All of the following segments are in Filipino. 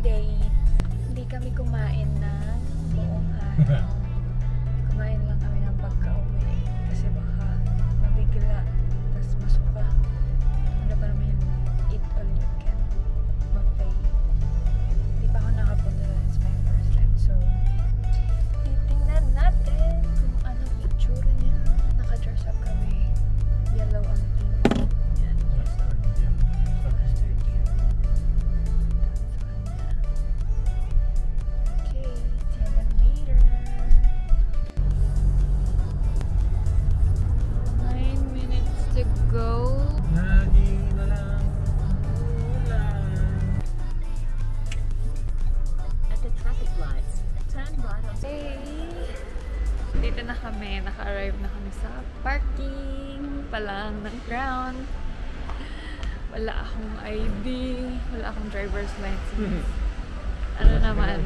day. Hindi kami kumain ng buong araw. Kumain lang kami ng pagka-uwi. Kasi baka mabigla. Tapos masuka. Ano pa naman yun? Eat all you can. Buffet. Hindi pa ako nakapunta na. It's my first time. So, titingnan natin kung anong itsura niya. Naka-dress up kami. Yellow ang team. Yan. Mustard yan. Okay, see you later. 9 minutes to go. Lagi na lang ulan. At the traffic lights, turn right on. Hey! Dito na kami. Naka-arrive na kami sa parking palang ng Crown. Wala akong ID. Wala akong driver's license. Ano naman?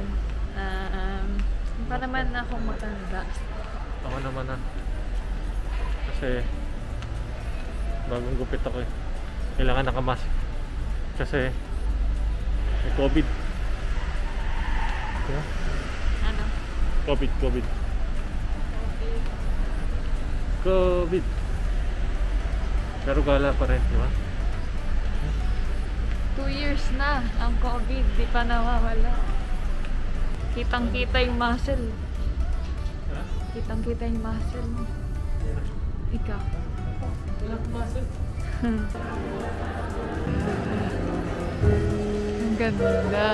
Pa naman akong matanda. Ako naman na. Kasi bagong gupit ako eh. Kailangan nakamask. Kasi may COVID. Diba? Ano? COVID. Pero gala pa rin, di ba? 2 years na ang COVID. Di pa nawawala. Kitang-kita yung muscle. Ha? Kitang-kita yung muscle mo. Ikaw. Wala akong muscle. Ang ganda.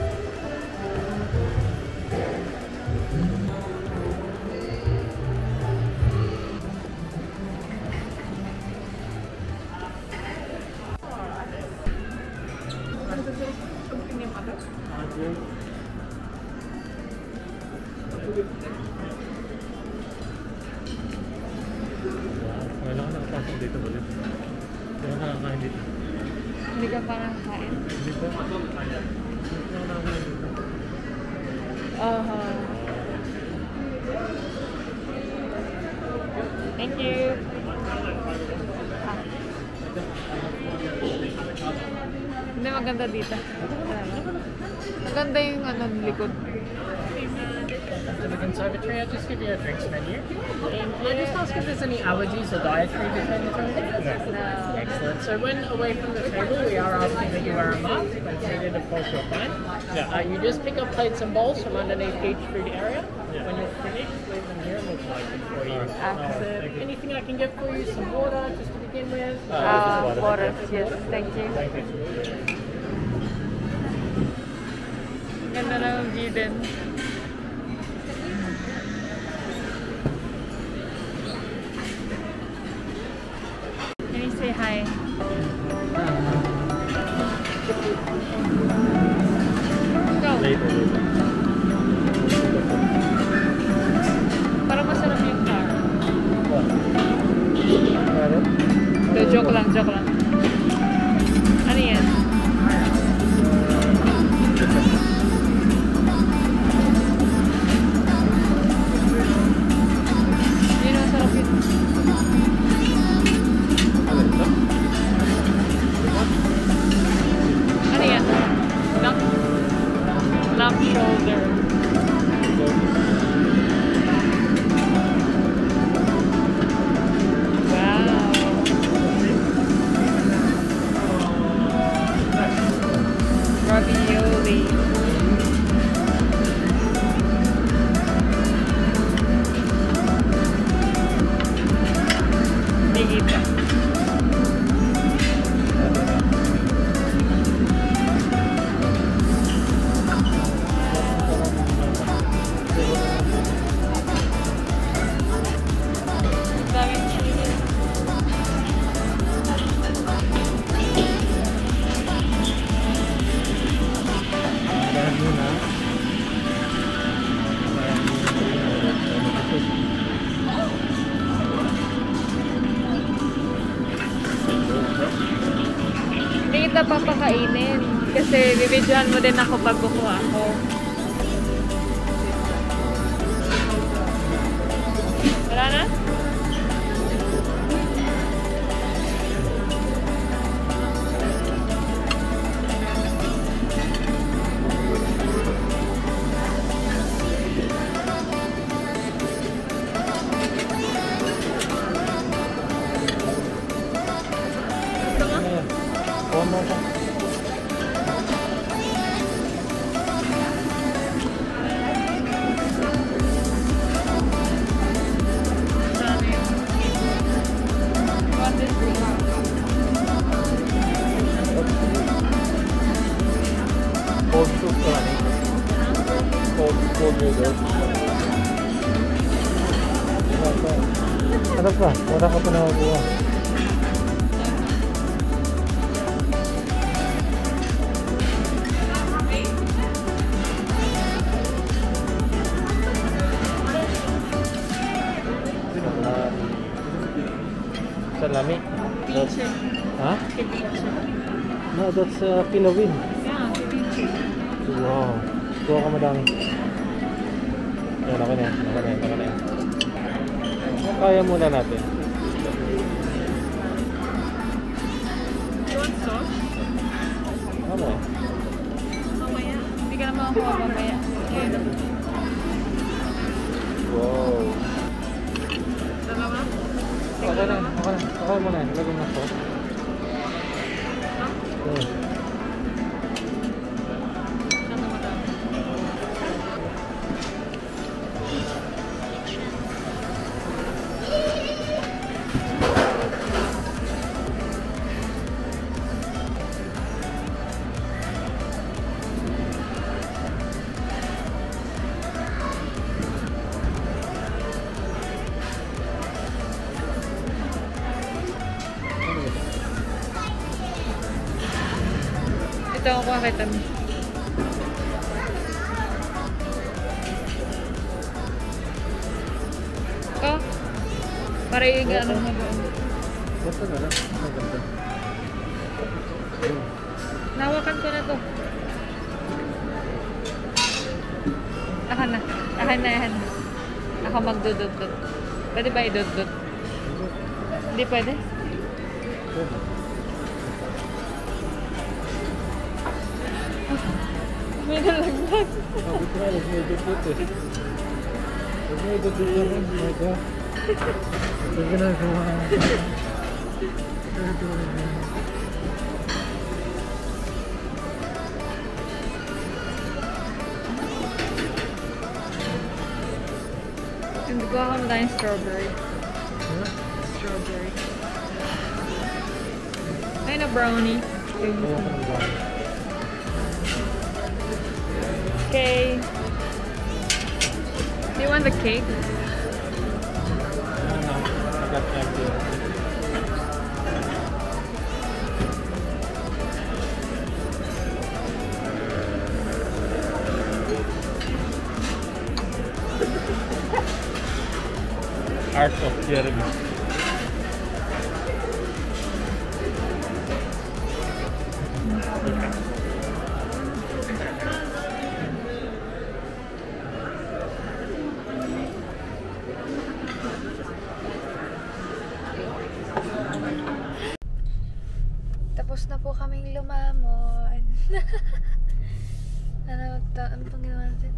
Wala ka nakapasok dito ulit. Hindi ka nakakain dito. Hindi ka pa nakakain? Hindi po. Hindi ka nakakain dito. Thank you. Hindi maganda dito. Maganda yung likod. To the Conservatory, I'll just give you a drinks menu. And can I just ask if there's any allergies or dietary differences? No. Excellent. So when away from the table, we are asking that you wear a mask. When seated, of course, you're fine. You just pick up plates and bowls from underneath each food area. When you're finished, leave them here and we'll collect them for you. Excellent. Anything I can get for you? Some water, just to begin with. Water, yes. Thank you. Ganda lang ang view din. Can you say hi? Go! Parang masarap yung car. Joke lang. Ano yan? Yun ang sarap yun. Ano yan? Lamb shoulder. Ravioli. Digita. Daming cheese. Hindi kita papakainin kasi bibidyohan mo din ako pag kukuha ako. Wala na? Cold soup ka lang. Cold noodles. Ano pa? Wala ka pa nakakuha. Salami. Pinche. Huh? Pinche. No, that's pinawin. Yeah, pinche. Wow. Kuha ka madami. Yan, ako na yan. Ako na yan. Ako na yan. Kaya muna natin. You want sauce? Ano? Mamaya. Hindi ka na makakuha mamaya. Ayun. Wow. Dalawa? Okay na. Okay na. Okay muna. Lagyan mo na sauce. Okay. Ano madami? Ito ako kita mo. Oh, para yung ano mo doon. Basta na lang. Maganda. Nawakan ko na to. Ako na. Ahan. Ako magdudot-dot. Pwede ba idot-dot? Hindi pwede? May nalaglag. Sabi ko nga, may dudot eh. May dudot na rin. My God. Ito ginagawa. Hindi ko ako tayong strawberry. Strawberry. Ay na brownie. Okay. Do you want the cake? I got empty. Art of Jeremy. Tapos na po kaming lumamon. Ano pang ginawa natin?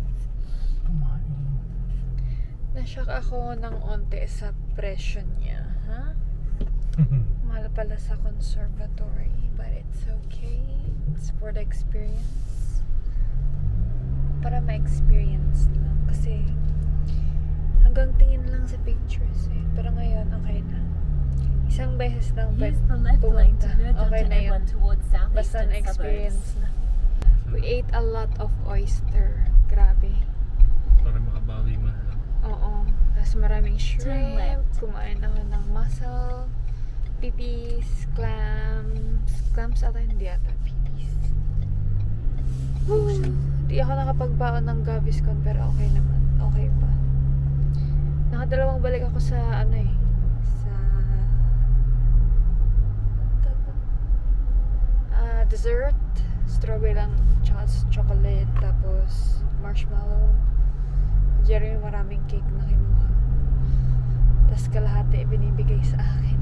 Nashock ako ng onte sa presyo niya, ha? Mahal pala sa Conservatory, but it's okay. It's for the experience. Para ma-experience lang. Kasi hanggang tingin lang sa pictures eh. Pero ngayon, okay na. Isang beses lang Use the left lane to pumunta. merge Okay onto na yun. M1 towards Basta southeastern na-experience suburbs. na. We ate a lot of oyster. Grabe. Para makabawi man lang. Oo. Tapos maraming Turn shrimp. left. Kumain ako ng mussel, pipis, clams. Clams ata, hindi ata. Pipis. Di ako nakapagbaon ng Gaviscon pero okay naman. Okay pa. Nakadalawang balik ako sa ano eh. Sa dessert. Strawberry lang. Tsaka chocolate. Tapos marshmallow. Jeremy maraming cake na kinuha. Tapos kalahati binibigay sa akin.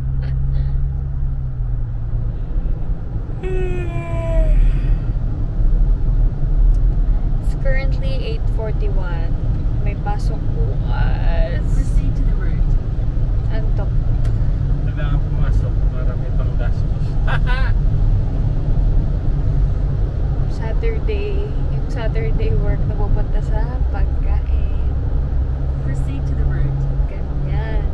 It's currently 8:41. May pasok bukas. Proceed to the route. Antok. Kailangan pumasok para may pang-gastos. Saturday. Yung Saturday work na pupunta sa pagkain. Proceed to the route. Ganyan.